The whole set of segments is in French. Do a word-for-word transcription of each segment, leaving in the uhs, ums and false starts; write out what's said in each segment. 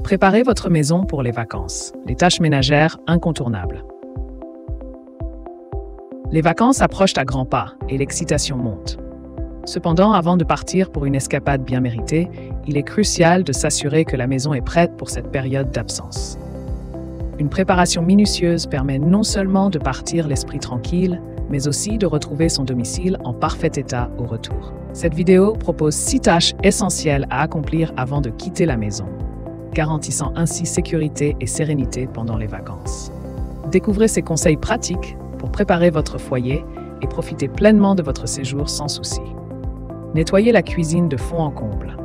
Préparez votre maison pour les vacances, les tâches ménagères incontournables. Les vacances approchent à grands pas et l'excitation monte. Cependant, avant de partir pour une escapade bien méritée, il est crucial de s'assurer que la maison est prête pour cette période d'absence. Une préparation minutieuse permet non seulement de partir l'esprit tranquille, mais aussi de retrouver son domicile en parfait état au retour. Cette vidéo propose six tâches essentielles à accomplir avant de quitter la maison, garantissant ainsi sécurité et sérénité pendant les vacances. Découvrez ces conseils pratiques pour préparer votre foyer et profiter pleinement de votre séjour sans souci. Nettoyez la cuisine de fond en comble.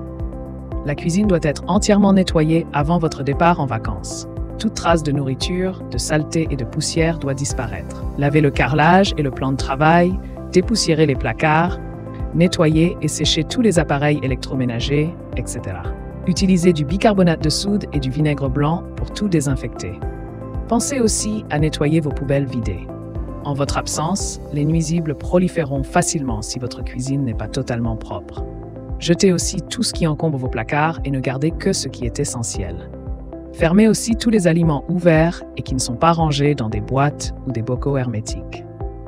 La cuisine doit être entièrement nettoyée avant votre départ en vacances. Toute trace de nourriture, de saleté et de poussière doit disparaître. Lavez le carrelage et le plan de travail, dépoussiérez les placards, nettoyez et séchez tous les appareils électroménagers, et cetera. Utilisez du bicarbonate de soude et du vinaigre blanc pour tout désinfecter. Pensez aussi à nettoyer vos poubelles vidées. En votre absence, les nuisibles proliféreront facilement si votre cuisine n'est pas totalement propre. Jetez aussi tout ce qui encombre vos placards et ne gardez que ce qui est essentiel. Fermez aussi tous les aliments ouverts et qui ne sont pas rangés dans des boîtes ou des bocaux hermétiques.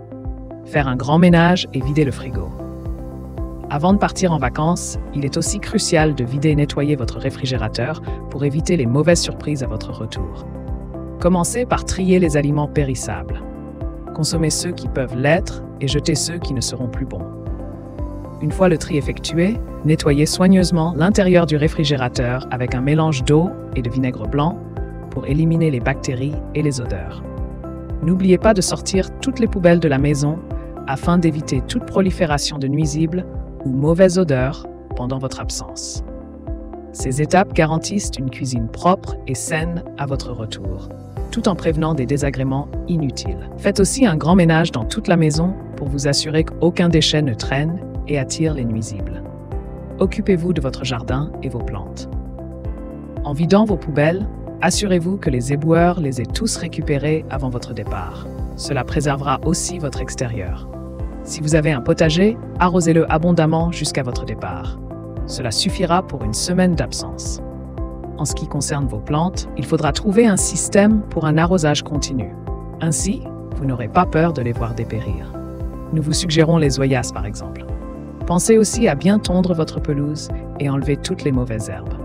Faire un grand ménage et vider le frigo. Avant de partir en vacances, il est aussi crucial de vider et nettoyer votre réfrigérateur pour éviter les mauvaises surprises à votre retour. Commencez par trier les aliments périssables. Consommez ceux qui peuvent l'être et jetez ceux qui ne seront plus bons. Une fois le tri effectué, nettoyez soigneusement l'intérieur du réfrigérateur avec un mélange d'eau et de vinaigre blanc pour éliminer les bactéries et les odeurs. N'oubliez pas de sortir toutes les poubelles de la maison afin d'éviter toute prolifération de nuisibles ou mauvaises odeurs pendant votre absence. Ces étapes garantissent une cuisine propre et saine à votre retour, tout en prévenant des désagréments inutiles. Faites aussi un grand ménage dans toute la maison pour vous assurer qu'aucun déchet ne traîne et attire les nuisibles. Occupez-vous de votre jardin et vos plantes. En vidant vos poubelles, assurez-vous que les éboueurs les aient tous récupérés avant votre départ. Cela préservera aussi votre extérieur. Si vous avez un potager, arrosez-le abondamment jusqu'à votre départ. Cela suffira pour une semaine d'absence. En ce qui concerne vos plantes, il faudra trouver un système pour un arrosage continu. Ainsi, vous n'aurez pas peur de les voir dépérir. Nous vous suggérons les zoyas par exemple. Pensez aussi à bien tondre votre pelouse et enlever toutes les mauvaises herbes.